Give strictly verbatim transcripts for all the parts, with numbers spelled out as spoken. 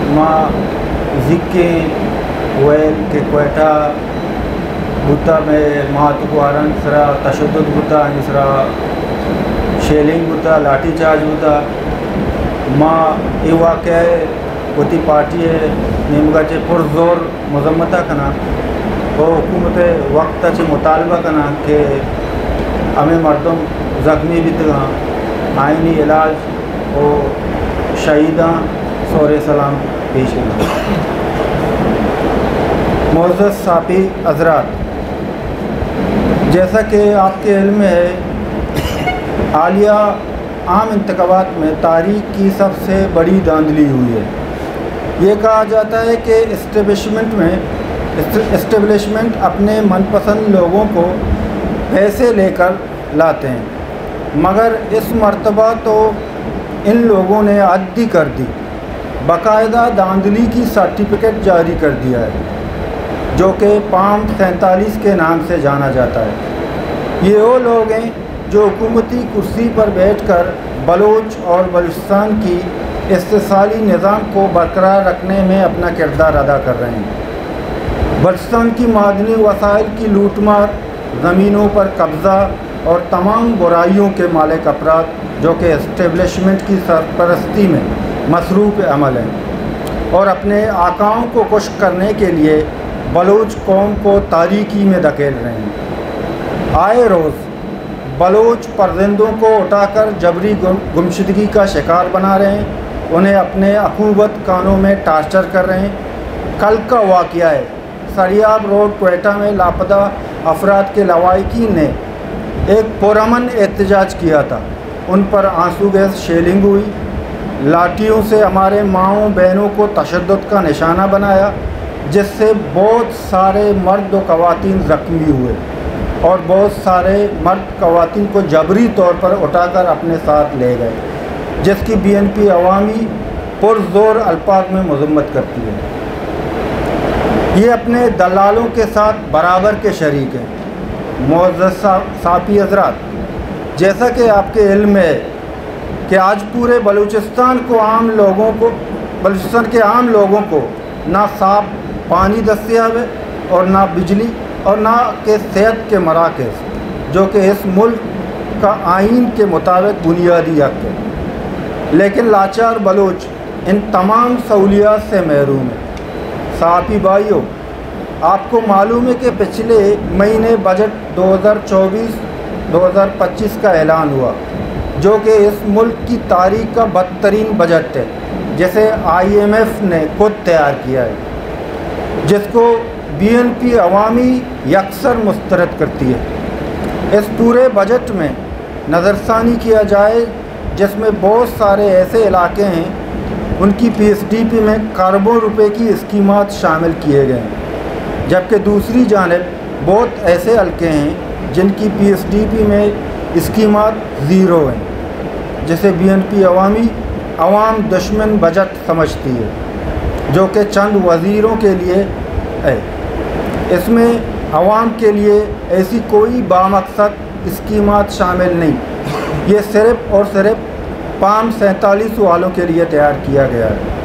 ما ذکے ویل کے کوئٹہ بوتا میں ماتو کوارن سرا تشدد بوتا سرا شیلنگ بوتا لاٹھی چارج بوتا ماں یہ واقعہ ہوتی پارٹی ہے نیمگا چے پر زور مذمتہ کنا اور حکومت وقت چے مطالبہ کنا کہ ہمیں مردم زخمی بھی تگا آئینی علاج اور شہیداں سور سلام پیش کرنا. معزز ساپی حضرات، جیسا کہ آپ کے علم میں ہے حالیہ عام انتخابات میں تاریخ کی سب سے بڑی دھاندلی ہوئی ہے. یہ کہا جاتا ہے کہ اسٹیبلشمنٹ میں اسٹیبلشمنٹ اپنے من پسند لوگوں کو پیسے لے کر لاتے ہیں، مگر اس مرتبہ تو ان لوگوں نے عدی کر دی، باقاعدہ دھاندلی کی سرٹیفکیٹ جاری کر دیا ہے جو کہ پام سینتالیس کے نام سے جانا جاتا ہے. یہ وہ لوگ ہیں جو حکومتی کرسی پر بیٹھ کر بلوچ اور بلوچستان کی استحصالی نظام کو برقرار رکھنے میں اپنا کردار ادا کر رہے ہیں. بلوچستان کی معدنی وسائل کی لوٹ مار، زمینوں پر قبضہ اور تمام برائیوں کے مالک افراد جو کہ اسٹیبلشمنٹ کی سرپرستی میں مصروف عمل ہیں اور اپنے آقاؤں کو خشک کرنے کے لیے بلوچ قوم کو تاریکی میں دھکیل رہے ہیں. آئے روز بلوچ پرزندوں کو اٹھا کر جبری گمشدگی کا شکار بنا رہے ہیں، انہیں اپنے اخوت کانوں میں ٹارچر کر رہے ہیں. کل کا واقعہ ہے، سریاب روڈ کوئٹہ میں لاپتہ افراد کے لواحقین نے ایک پرامن احتجاج کیا تھا. ان پر آنسو گیس شیلنگ ہوئی، لاٹھیوں سے ہمارے ماؤں بہنوں کو تشدد کا نشانہ بنایا، جس سے بہت سارے مرد و خواتین زخمی ہوئے اور بہت سارے مرد خواتین کو جبری طور پر اٹھا کر اپنے ساتھ لے گئے، جس کی بی این پی عوامی پرزور الفاظ میں مذمت کرتی ہے. یہ اپنے دلالوں کے ساتھ برابر کے شریک ہیں. معزز ساپی حضرات، جیسا کہ آپ کے علم ہے کہ آج پورے بلوچستان کو عام لوگوں کو بلوچستان کے عام لوگوں کو نہ صاف پانی دستیاب ہے اور نہ بجلی اور نہ کہ صحت کے مراکز جو کہ اس ملک کا آئین کے مطابق بنیادی حق ہے، لیکن لاچار بلوچ ان تمام سہولیات سے محروم ہے. صحافی بھائیوں، آپ کو معلوم ہے کہ پچھلے مہینے بجٹ دو ہزار چوبیس دو ہزار پچیس کا اعلان ہوا جو کہ اس ملک کی تاریخ کا بدترین بجٹ ہے، جسے آئی ایم ایف نے خود تیار کیا ہے، جس کو بی این پی عوامی یکسر مسترد کرتی ہے. اس پورے بجٹ میں نظر ثانی کیا جائے جس میں بہت سارے ایسے علاقے ہیں ان کی پی ایس ڈی پی میں کروڑوں روپے کی اسکیمات شامل کیے گئے ہیں، جبکہ دوسری جانب بہت ایسے حلقے ہیں جن کی پی ایس ڈی پی میں اسکیمات زیرو ہیں، جسے بی این پی عوامی عوام دشمن بجٹ سمجھتی ہے جو کہ چند وزیروں کے لیے ہے. اس میں عوام کے لیے ایسی کوئی بامقصد اسکیمات شامل نہیں، یہ صرف اور صرف پام سینتالیس والوں کے لیے تیار کیا گیا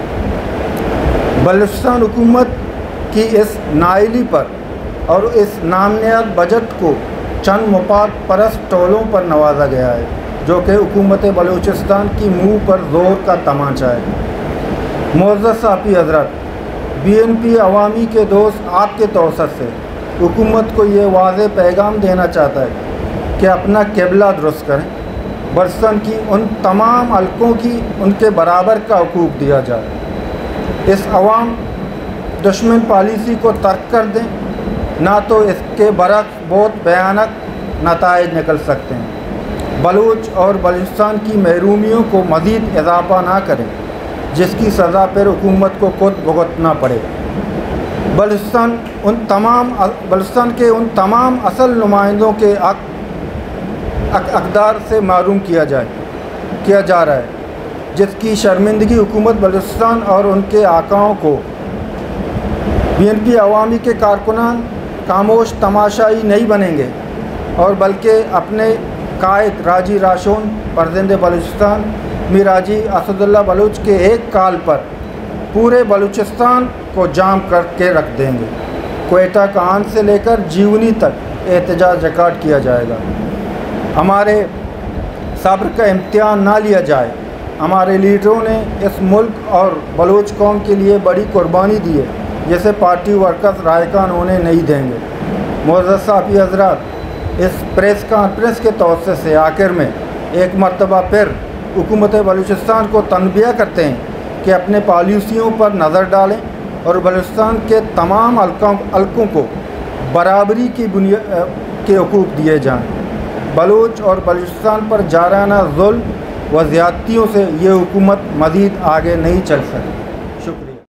ہے. بلوچستان حکومت کی اس نااہلی پر اور اس نامنہاد بجٹ کو چند مفاد پرست ٹولوں پر نوازا گیا ہے جو کہ حکومت بلوچستان کی منہ پر زور کا تمانچہ ہے. معزز صاحبی حضرات، بی این پی عوامی کے دوست آپ کے توسط سے حکومت کو یہ واضح پیغام دینا چاہتا ہے کہ اپنا قبلہ درست کریں، بلوچستان کی ان تمام حلقوں کی ان کے برابر کا حقوق دیا جائے. اس عوام دشمن پالیسی کو ترک کر دیں، نہ تو اس کے برعکس بہت بھیانک نتائج نکل سکتے ہیں. بلوچ اور بلوچستان کی محرومیوں کو مزید اضافہ نہ کریں جس کی سزا پر حکومت کو خود بھگتنا پڑے. بلوچستان ان تمام بلوچستان کے ان تمام اصل نمائندوں کے حق اقدار سے محروم کیا جائے کیا جا رہا ہے، جس کی شرمندگی حکومت بلوچستان اور ان کے آقاؤں کو. بی این پی عوامی کے کارکنان خاموش تماشائی نہیں بنیں گے اور بلکہ اپنے قائد راجی راشون فرزند بلوچستان میر حاجی اسد اللہ بلوچ کے ایک کال پر پورے بلوچستان کو جام کر کے رکھ دیں گے۔ کوئٹہ کان سے لے کر جیونی تک احتجاج ریکارڈ کیا جائے گا۔ ہمارے صبر کا امتحان نہ لیا جائے۔ ہمارے لیڈروں نے اس ملک اور بلوچ قوم کے لیے بڑی قربانی دی ہے، جسے پارٹی ورکرز رائقان ہونے نہیں دیں گے۔ معزز صحافی حضرات، اس پریس کانفرنس کے توسط سے آخر میں ایک مرتبہ پھر حکومت بلوچستان کو تنبیہ کرتے ہیں کہ اپنے پالیسیوں پر نظر ڈالیں اور بلوچستان کے تمام حلقوں کو برابری کی بنیاد کے حقوق دیے جائیں۔ بلوچ اور بلوچستان پر جارحانہ ظلم و زیادتیوں سے یہ حکومت مزید آگے نہیں چل سکتی۔